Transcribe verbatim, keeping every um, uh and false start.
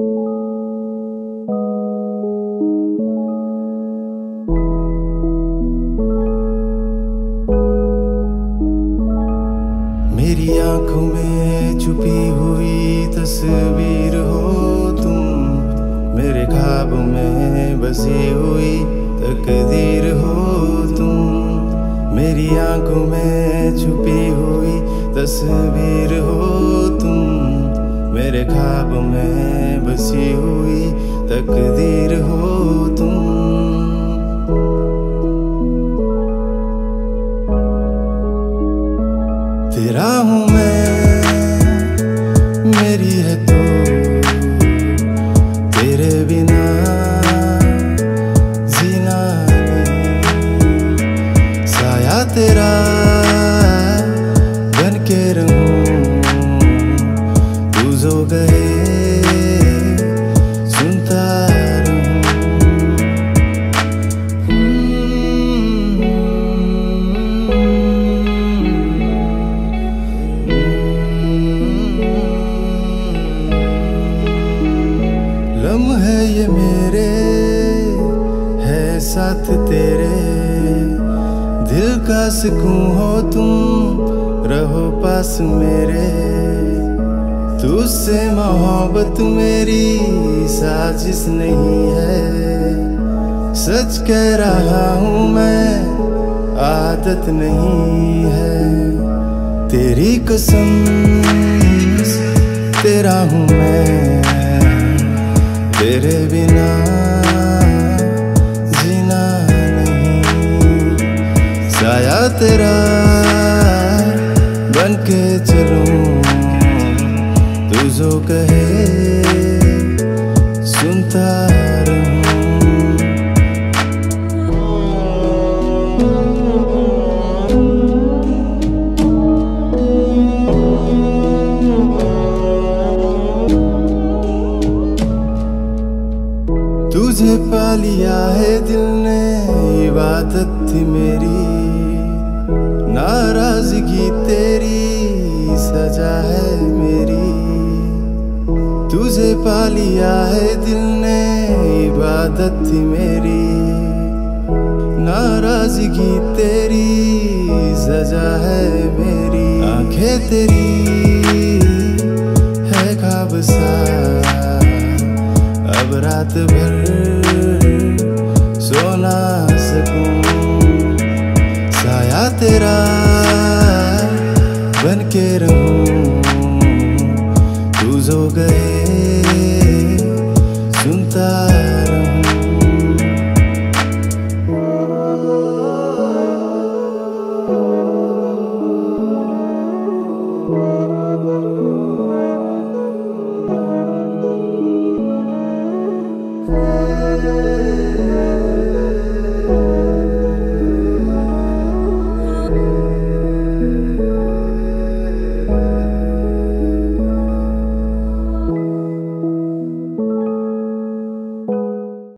मेरी आंखों में छुपी हुई तस्वीर हो तुम, मेरे ख्वाबों में बसी हुई तकदीर हो तुम। मेरी आंखों में छुपी हुई तस्वीर हो तुम, मेरे ख्वाबों में बसी हुई तकदीर हो तुम। तेरा हूँ मैं, मेरी है तू, तेरे बिना जीना नहीं। साया तेरा बन के रहूं, तू जो गए सुनता रहूं। लम्हे ये मेरे है साथ तेरे, दिल का सुकून हो तुम, रहो पास मेरे। तुझसे मोहब्बत मेरी साजिश नहीं है, सच कह रहा हूँ मैं, आदत नहीं है। तेरी कसम तेरा हूँ मैं, तेरे बिना जीना नहीं। साया तेरा बन के चलूं, तू जो कहे सुनता रहूं। तुझे पा लिया है दिल ने, इबादत थी मेरी, नाराजगी तेरी सजा है मेरी। तुझे पा लिया है दिल ने, इबादत थी मेरी, नाराजगी तेरी सजा है मेरी। आंखें तेरी है ख्वाब सा, अब रात भर सो ना सकूं। साया तेरा बन के रहूं, तू जो गए सुनता रहूं। Hey